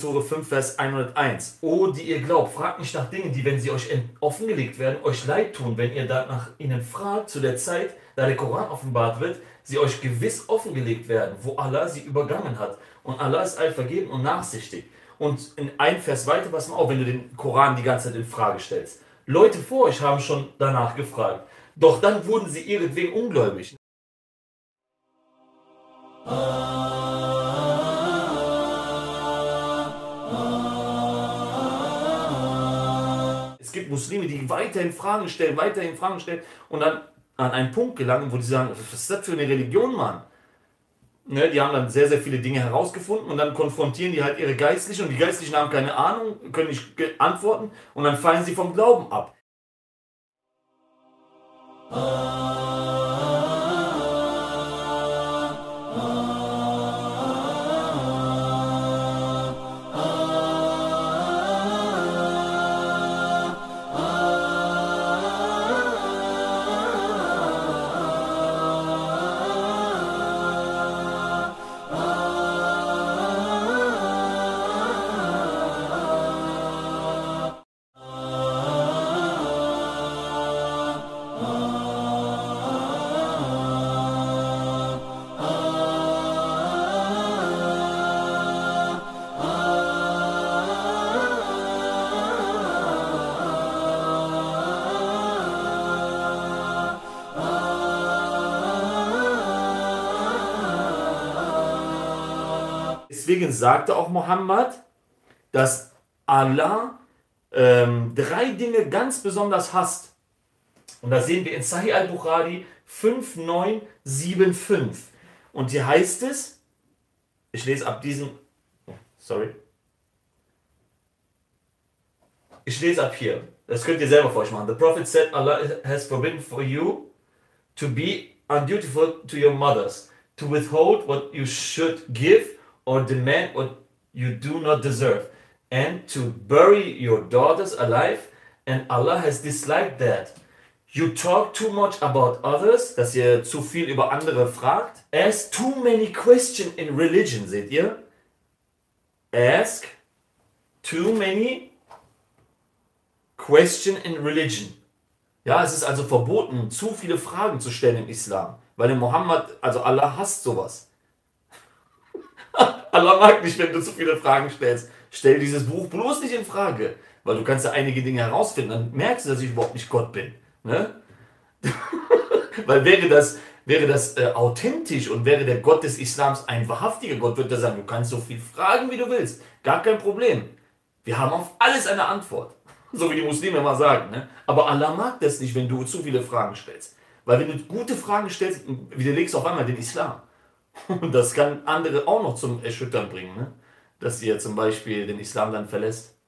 Sure 5, Vers 101. O, die ihr glaubt, fragt nicht nach Dingen, die, wenn sie euch offengelegt werden, euch leid tun, wenn ihr danach ihnen fragt, zu der Zeit, da der Koran offenbart wird, sie euch gewiss offengelegt werden, wo Allah sie übergangen hat. Und Allah ist allvergeben und nachsichtig. Und in einem Vers weiter, pass mal auf, wenn du den Koran die ganze Zeit in Frage stellst. Leute vor euch haben schon danach gefragt. Doch dann wurden sie ihretwegen ungläubig. Es gibt Muslime, die weiterhin Fragen stellen und dann an einen Punkt gelangen, wo die sagen, was ist das für eine Religion, Mann? Ne, die haben dann sehr, sehr viele Dinge herausgefunden und dann konfrontieren die halt ihre Geistlichen und die Geistlichen haben keine Ahnung, können nicht antworten und dann fallen sie vom Glauben ab. Deswegen sagte auch Mohammed, dass Allah 3 Dinge ganz besonders hasst. Und da sehen wir in Sahih al-Bukhari 5975. Und hier heißt es, ich lese ab diesem, ich lese ab hier. Das könnt ihr selber für euch machen. The Prophet said, Allah has forbidden for you to be undutiful to your mothers, to withhold what you should give, or demand what you do not deserve, and to bury your daughters alive, and Allah has disliked that. You talk too much about others, dass ihr zu viel über andere fragt. Ask too many questions in religion, seht ihr? Ask too many questions in religion. Ja, es ist also verboten, zu viele Fragen zu stellen im Islam, weil der Mohammed, also Allah hasst sowas. Allah mag nicht, wenn du zu viele Fragen stellst. Stell dieses Buch bloß nicht in Frage, weil du kannst ja einige Dinge herausfinden. Dann merkst du, dass ich überhaupt nicht Gott bin. Ne? Weil wäre das authentisch und wäre der Gott des Islams ein wahrhaftiger Gott, würde er sagen, du kannst so viel fragen, wie du willst. Gar kein Problem. Wir haben auf alles eine Antwort. So wie die Muslime immer sagen. Ne? Aber Allah mag das nicht, wenn du zu viele Fragen stellst. Weil wenn du gute Fragen stellst, widerlegst du auf einmal den Islam. Und das kann andere auch noch zum Erschüttern bringen, ne? Dass ihr zum Beispiel den Islam dann verlässt.